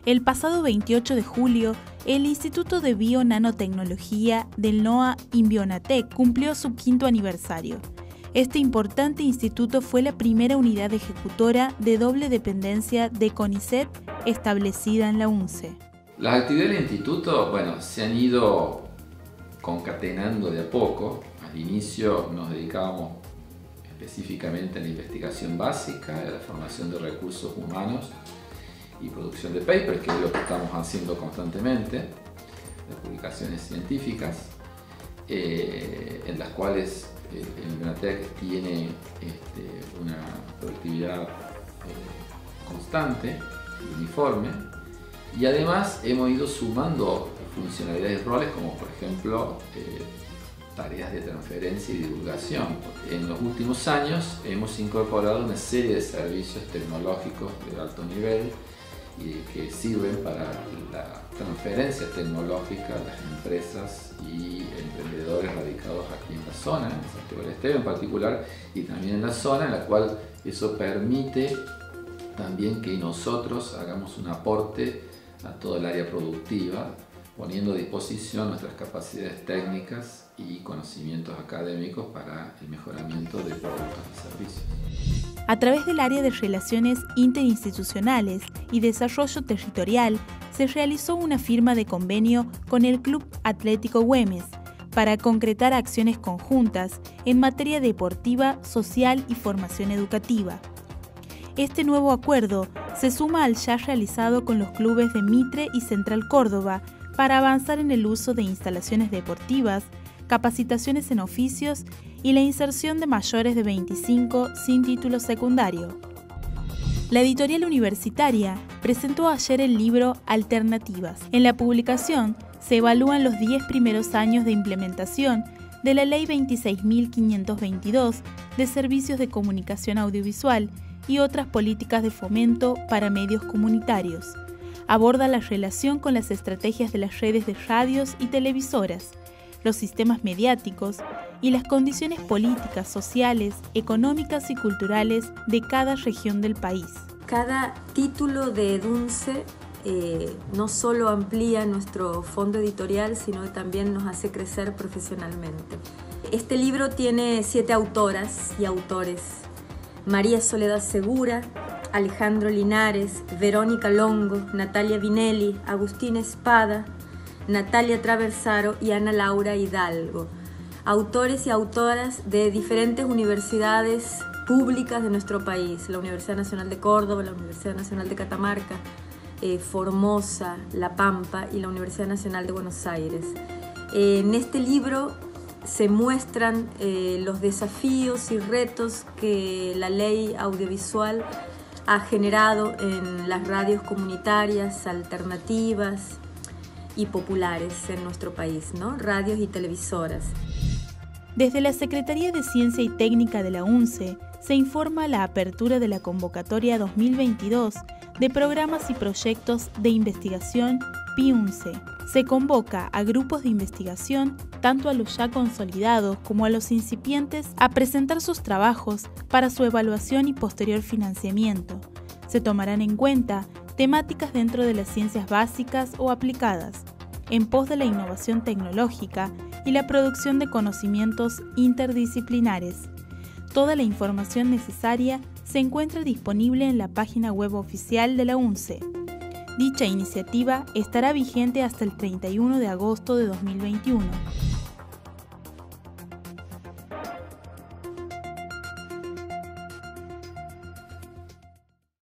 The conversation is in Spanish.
El pasado 28 de julio, el Instituto de Bio-Nanotecnología del NOA Inbionatec cumplió su 5º aniversario. Este importante instituto fue la primera unidad ejecutora de doble dependencia de CONICET establecida en la UNCE. Las actividades del instituto, se han ido concatenando de a poco. Al inicio nos dedicábamos específicamente a la investigación básica, a la formación de recursos humanos y producción de papers, que es lo que estamos haciendo constantemente, de publicaciones científicas, en las cuales el Inbionatec tiene una productividad constante y uniforme, y además hemos ido sumando funcionalidades y roles como por ejemplo tareas de transferencia y divulgación. En los últimos años hemos incorporado una serie de servicios tecnológicos de alto nivel y que sirven para la transferencia tecnológica a las empresas y emprendedores radicados aquí en la zona, en Santiago del Estero en particular, y también en la zona en la cual eso permite también que nosotros hagamos un aporte a todo el área productiva, poniendo a disposición nuestras capacidades técnicas y conocimientos académicos para el mejoramiento de productos y servicios. A través del área de Relaciones Interinstitucionales y Desarrollo Territorial, se realizó una firma de convenio con el Club Atlético Güemes para concretar acciones conjuntas en materia deportiva, social y formación educativa. Este nuevo acuerdo se suma al ya realizado con los clubes de Mitre y Central Córdoba para avanzar en el uso de instalaciones deportivas, capacitaciones en oficios y la inserción de mayores de 25 sin título secundario. La editorial universitaria presentó ayer el libro Alternativas. En la publicación se evalúan los 10 primeros años de implementación de la Ley 26.522 de Servicios de Comunicación Audiovisual y otras políticas de fomento para medios comunitarios. Aborda la relación con las estrategias de las redes de radios y televisoras, los sistemas mediáticos y las condiciones políticas, sociales, económicas y culturales de cada región del país. Cada título de EDUNCE no solo amplía nuestro fondo editorial, sino que también nos hace crecer profesionalmente. Este libro tiene 7 autoras y autores: María Soledad Segura, Alejandro Linares, Verónica Longo, Natalia Vinelli, Agustín Espada, Natalia Traversaro y Ana Laura Hidalgo, autores y autoras de diferentes universidades públicas de nuestro país: la Universidad Nacional de Córdoba, la Universidad Nacional de Catamarca, Formosa, La Pampa y la Universidad Nacional de Buenos Aires. En este libro se muestran los desafíos y retos que la ley audiovisual ha generado en las radios comunitarias, alternativas y populares en nuestro país, ¿no? Radios y televisoras. Desde la Secretaría de Ciencia y Técnica de la UNCE se informa la apertura de la convocatoria 2022 de programas y proyectos de investigación PIUNCE. Se convoca a grupos de investigación, tanto a los ya consolidados como a los incipientes, a presentar sus trabajos para su evaluación y posterior financiamiento. Se tomarán en cuenta temáticas dentro de las ciencias básicas o aplicadas, en pos de la innovación tecnológica y la producción de conocimientos interdisciplinares. Toda la información necesaria se encuentra disponible en la página web oficial de la UNCE. Dicha iniciativa estará vigente hasta el 31 de agosto de 2021.